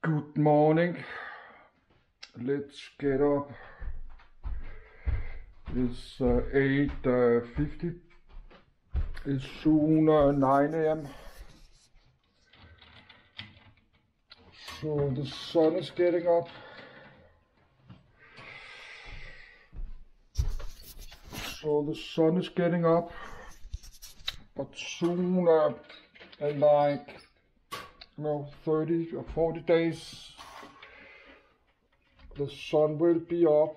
Good morning. Let's get up. It's 8:50. It's soon 9 a.m. So the sun is getting up. But soon, in like 30 or 40 days, the sun will be up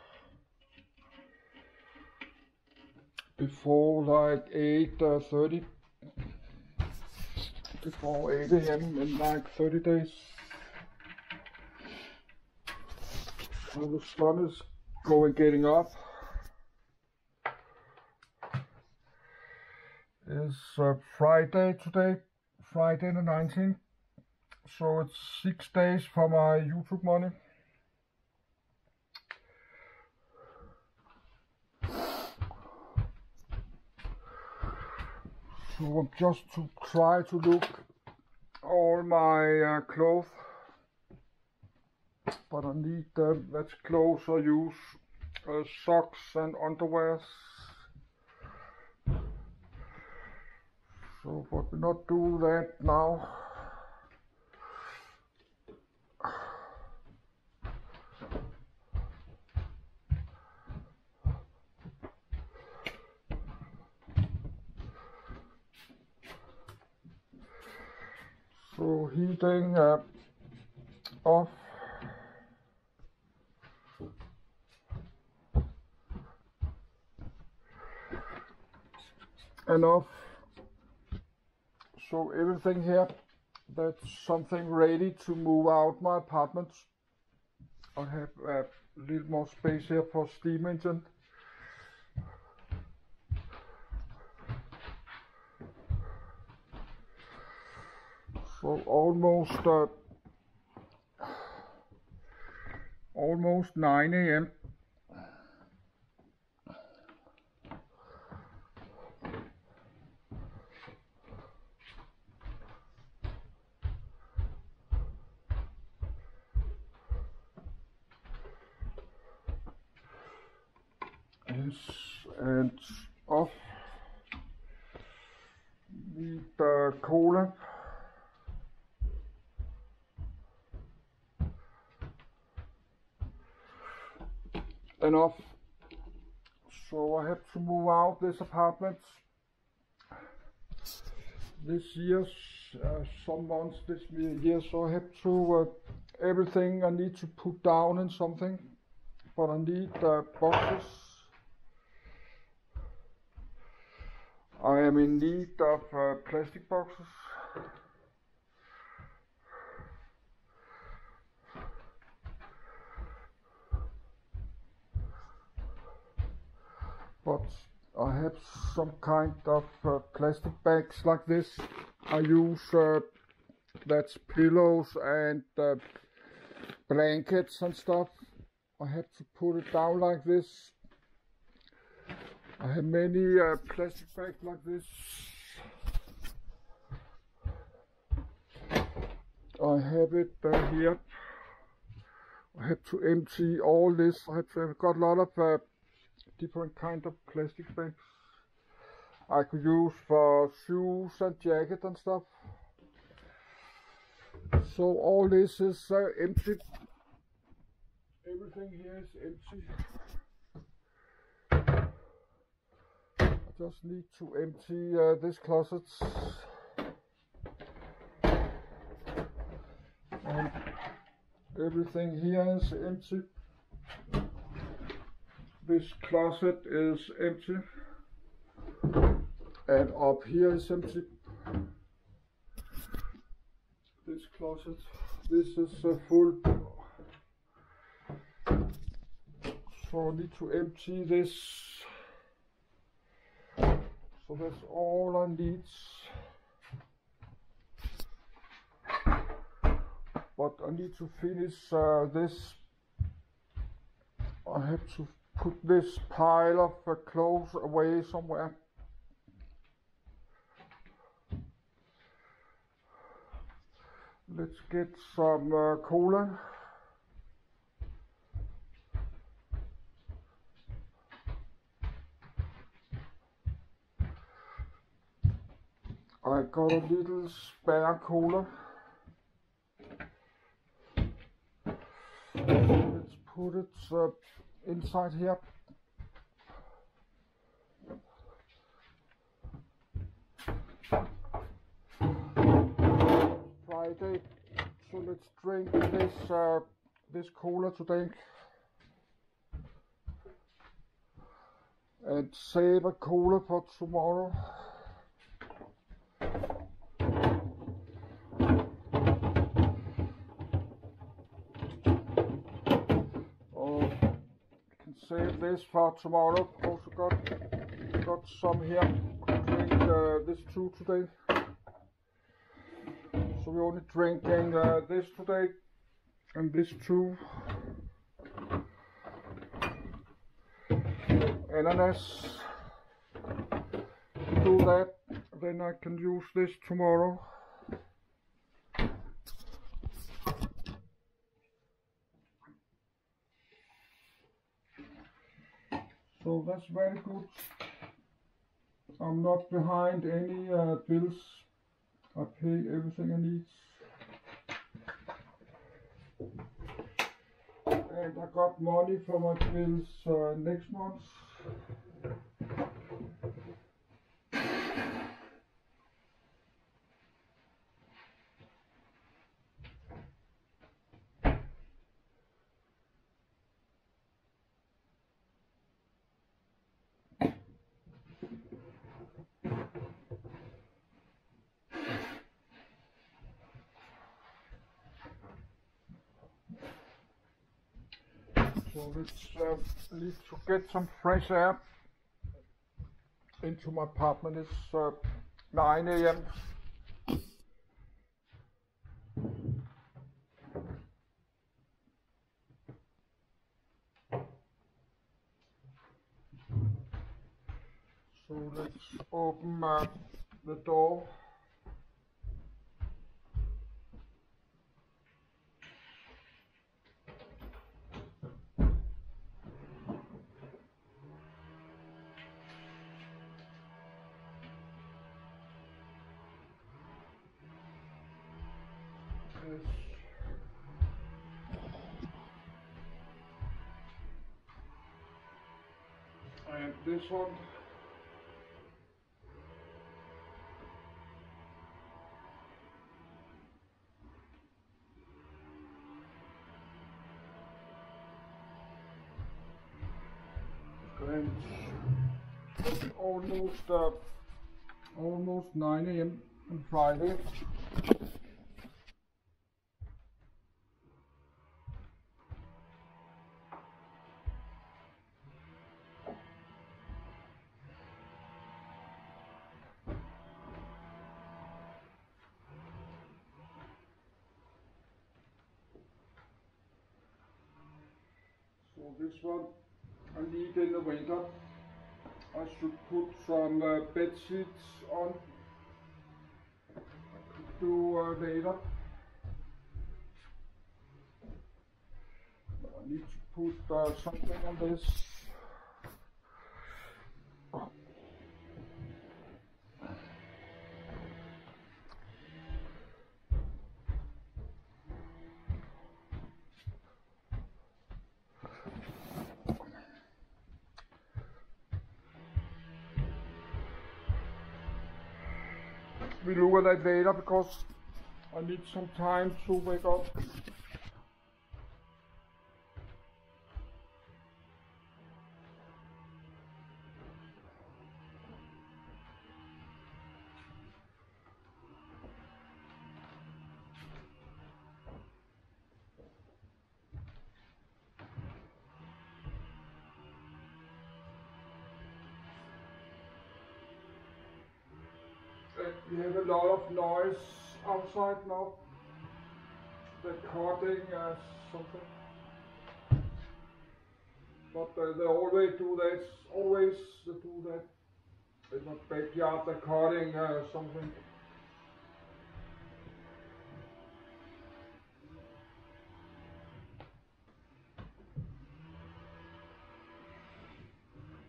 before like 8:30, before 8 a.m. in like 30 days. So the sun is getting up. It's Friday today, Friday the 19th. So it's 6 days for my YouTube money. So I'm just to try to look all my clothes, but I need that's clothes I use, socks and underwears. So but we not do that now. So heating off. And off. So everything here, that's something ready to move out my apartment. I have a little more space here for steam engine. So almost 9 a.m. Yes, and off. Need cola. And off. So I have to move out this apartment this year, some months this year, so I have to, everything I need to put down in something, but I need boxes. I am in need of plastic boxes. But I have some kind of plastic bags like this. I use that's pillows and blankets and stuff. I have to put it down like this. I have many plastic bags like this. I have it here. I have to empty all this. I've got a lot of different kind of plastic bags I could use for shoes and jacket and stuff. So all this is empty. Everything here is empty. I just need to empty this closet. And everything here is empty. This closet is empty. And up here is empty. This closet, this is full. So I need to empty this. So that's all I need. But I need to finish this. I have to put this pile of clothes away somewhere. Let's get some cola. I got a little spare cola. Let's put it inside here. Friday, so let's drink this cola today and save a cola for tomorrow. Save this for tomorrow. Also got some here. Drink this too today. So we're only drinking this today and this too. And unless I do that, then I can use this tomorrow. So that's very good. I'm not behind any bills. I pay everything I need. And I got money for my bills next month. So let's need to get some fresh air into my apartment. It's 9 a.m. So let's open the door. And this one. And it's almost 9 a.m. on Friday. So this one I need in the winter. I should put some bed sheets on. I could do later. I need to put something on this. We look at that later because I need some time to wake up. We have a lot of noise outside now. They're cutting something. But they always do that. Always they do that. In the backyard they're cutting something.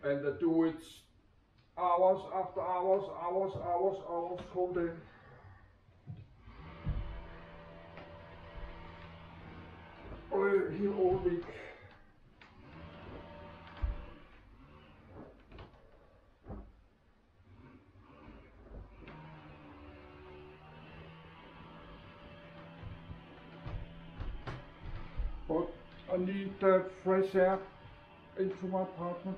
and they do it hours after hours, whole day. Here all week. But I need fresh air into my apartment.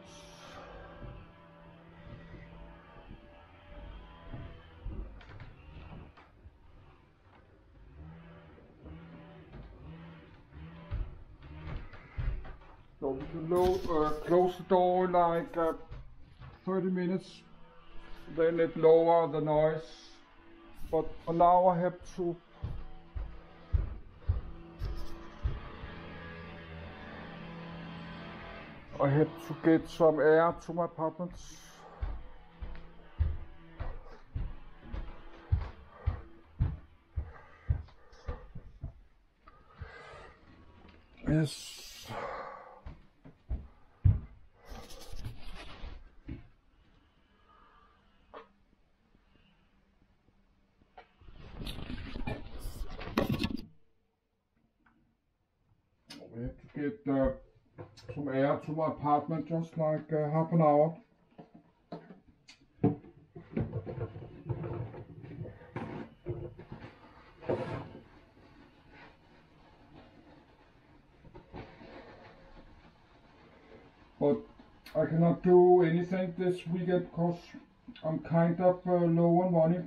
So we can close the door in like 30 minutes, then it lower the noise. But for now I have to get some air to my apartment. Yes. We have to get some air to my apartment, just like half an hour. But I cannot do anything this weekend because I'm kind of low on money.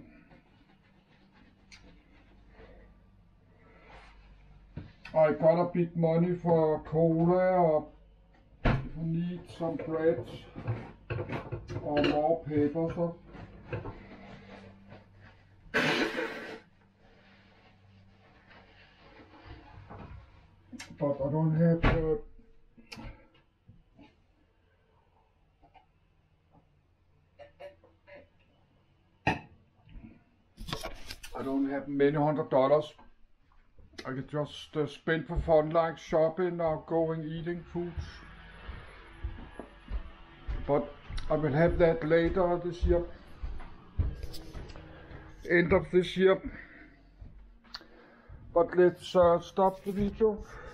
I got a bit money for cola, or if I need some bread or more paper, so. But I don't have many $100. I can just spend for fun, like shopping or going eating food. But I will have that later this year. End of this year. But let's stop the video.